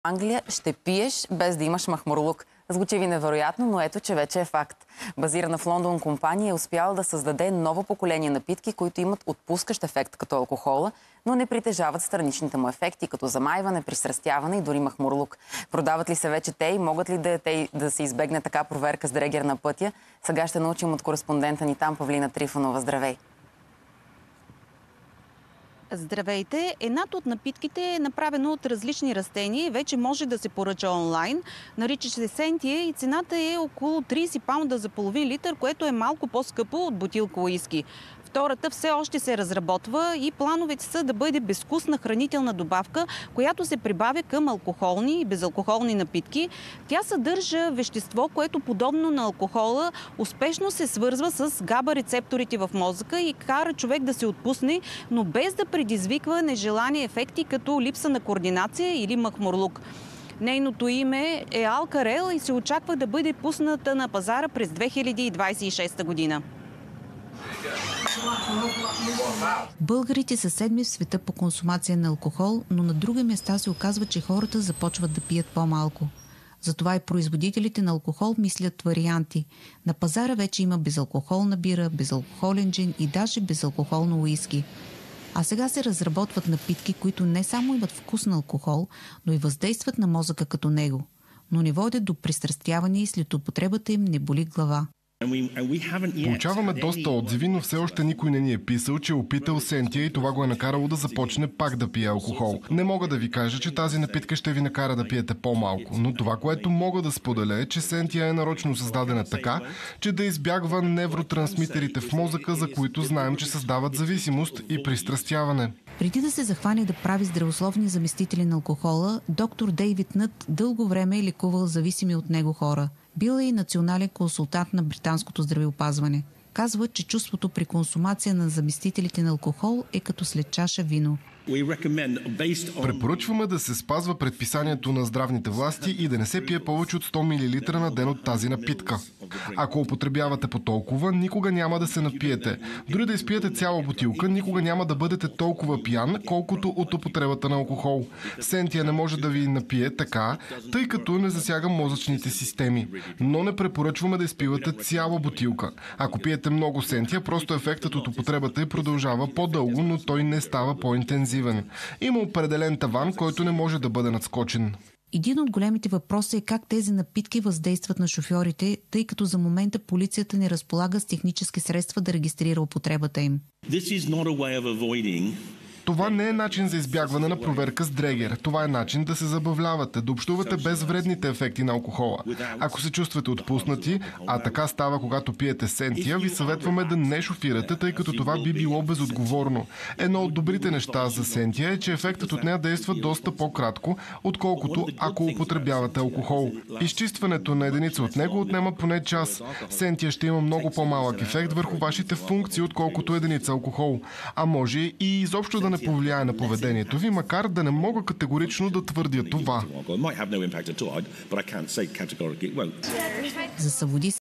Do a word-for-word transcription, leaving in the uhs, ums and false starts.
Англия ще пиеш без да имаш махмурлук. Звучи ви невероятно, но ето, че вече е факт. Базирана в Лондон компания е успяла да създаде ново поколение напитки, които имат отпускащ ефект като алкохола, но не притежават страничните му ефекти, като замайване, пристрастяване и дори махмурлук. Продават ли се вече те и могат ли да, те, да се избегне така проверка с дрегер на пътя? Сега ще научим от кореспондента ни там, Павлина Трифонова. Здравей! Здравейте! Едната от напитките е направено от различни растения и вече може да се поръча онлайн. Нарича се Сентия и цената е около трийсет паунда за половин литър, което е малко по-скъпо от бутилка уиски. Втората все още се разработва и плановете са да бъде безвкусна хранителна добавка, която се прибавя към алкохолни и безалкохолни напитки. Тя съдържа вещество, което подобно на алкохола успешно се свързва с габа рецепторите в мозъка и кара човек да се отпусне, но без да предизвиква нежелани ефекти като липса на координация или махмурлук. Нейното име е Алкарел и се очаква да бъде пусната на пазара през две хиляди двадесет и шеста година. Българите са седми в света по консумация на алкохол, но на други места се оказва, че хората започват да пият по-малко. Затова и производителите на алкохол мислят варианти. На пазара вече има безалкохолна бира, безалкохолен джин и даже безалкохолно уиски. А сега се разработват напитки, които не само имат вкус на алкохол, но и въздействат на мозъка като него. Но не водят до пристрастяване и след употребата им не боли глава. Получаваме доста отзиви, но все още никой не ни е писал, че е опитал Сентия и това го е накарало да започне пак да пие алкохол. Не мога да ви кажа, че тази напитка ще ви накара да пиете по-малко, но това, което мога да споделя е, че Сентия е нарочно създадена така, че да избягва невротрансмитерите в мозъка, за които знаем, че създават зависимост и пристрастяване. Преди да се захване да прави здравословни заместители на алкохола, доктор Дейвид Нът дълго време е лекувал зависими от него хора. Бил е и национален консултант на британското здравеопазване. Казва, че чувството при консумация на заместителите на алкохол е като след чаша вино. Препоръчваме да се спазва предписанието на здравните власти и да не се пие повече от сто милилитра на ден от тази напитка. Ако употребявате по толкова, никога няма да се напиете. Дори да изпиете цяла бутилка, никога няма да бъдете толкова пиян, колкото от употребата на алкохол. Сентия не може да ви напие така, тъй като не засяга мозъчните системи. Но не препоръчваме да изпивате цяла бутилка. Ако пиете много Сентия, просто ефектът от употребата й продължава по-дълго, но той не става по-интензивен. Има определен таван, който не може да бъде надскочен. Един от големите въпроси е как тези напитки въздействат на шофьорите, тъй като за момента полицията не разполага с технически средства да регистрира употребата им. Това не е начин за избягване на проверка с дрегер. Това е начин да се забавлявате, да общувате без вредните ефекти на алкохола. Ако се чувствате отпуснати, а така става когато пиете Сентия, ви съветваме да не шофирате, тъй като това би било безотговорно. Едно от добрите неща за Сентия е, че ефектът от нея действа доста по-кратко, отколкото ако употребявате алкохол. Изчистването на единица от него отнема поне час. Сентия ще има много по-малък ефект върху вашите функции, отколкото единица алкохол. А може и изобщо да не повлияе на поведението ви, макар да не мога категорично да твърдя това. За Съводи